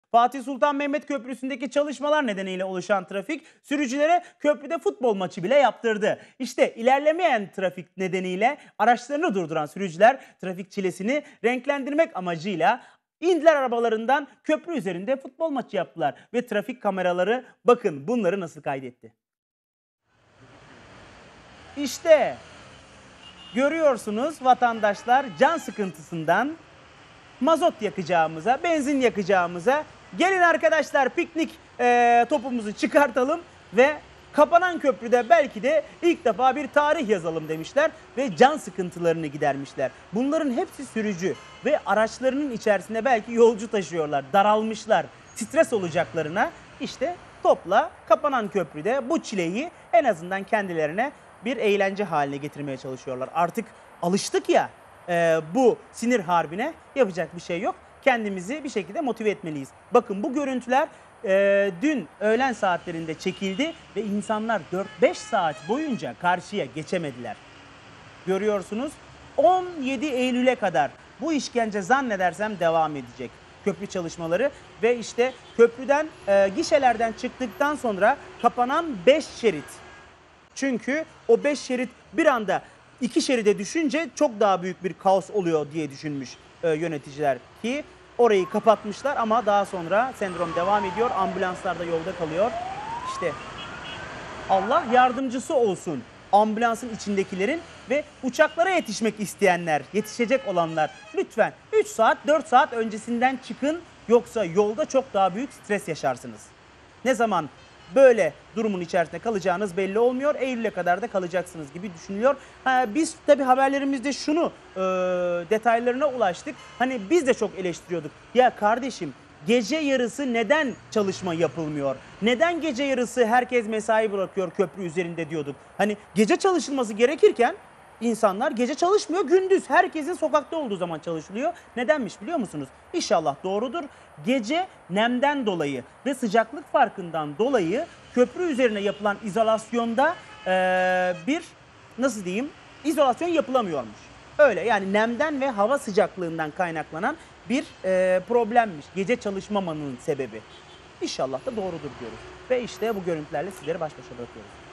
Fatih Sultan Mehmet Köprüsü'ndeki çalışmalar nedeniyle oluşan trafik sürücülere köprüde futbol maçı bile yaptırdı. İşte ilerlemeyen trafik nedeniyle araçlarını durduran sürücüler trafik çilesini renklendirmek amacıyla indiler arabalarından, köprü üzerinde futbol maçı yaptılar ve trafik kameraları bakın bunları nasıl kaydetti. İşte görüyorsunuz vatandaşlar can sıkıntısından mazot yakacağımıza, benzin yakacağımıza gelin arkadaşlar piknik topumuzu çıkartalım ve kapanan köprüde belki de ilk defa bir tarih yazalım demişler ve can sıkıntılarını gidermişler. Bunların hepsi sürücü ve araçlarının içerisinde belki yolcu taşıyorlar, daralmışlar, stres olacaklarına işte topla kapanan köprüde bu çileyi en azından kendilerine bir eğlence haline getirmeye çalışıyorlar. Artık alıştık ya bu sinir harbine, yapacak bir şey yok. Kendimizi bir şekilde motive etmeliyiz. Bakın bu görüntüler dün öğlen saatlerinde çekildi ve insanlar 4-5 saat boyunca karşıya geçemediler. Görüyorsunuz 17 Eylül'e kadar bu işkence zannedersem devam edecek. Köprü çalışmaları ve işte köprüden gişelerden çıktıktan sonra kapanan 5 şerit. Çünkü o 5 şerit bir anda 2 şeride düşünce çok daha büyük bir kaos oluyor diye düşünmüş yöneticiler ki orayı kapatmışlar ama daha sonra sendrom devam ediyor. Ambulanslar da yolda kalıyor. İşte Allah yardımcısı olsun ambulansın içindekilerin ve uçaklara yetişmek isteyenler, yetişecek olanlar lütfen 3 saat 4 saat öncesinden çıkın yoksa yolda çok daha büyük stres yaşarsınız. Ne zaman böyle durumun içerisinde kalacağınız belli olmuyor. Eylül'e kadar da kalacaksınız gibi düşünülüyor. Biz tabii haberlerimizde şunu detaylarına ulaştık. Hani biz de çok eleştiriyorduk. Ya kardeşim gece yarısı neden çalışma yapılmıyor? Neden gece yarısı herkes mesai bırakıyor köprü üzerinde diyorduk. Hani gece çalışılması gerekirken İnsanlar gece çalışmıyor, gündüz herkesin sokakta olduğu zaman çalışılıyor. Nedenmiş biliyor musunuz? İnşallah doğrudur. Gece nemden dolayı ve sıcaklık farkından dolayı köprü üzerine yapılan izolasyonda bir nasıl diyeyim izolasyon yapılamıyormuş. Öyle yani nemden ve hava sıcaklığından kaynaklanan bir problemmiş. Gece çalışmamanın sebebi. İnşallah da doğrudur diyoruz. Ve işte bu görüntülerle sizleri baş başa bırakıyoruz.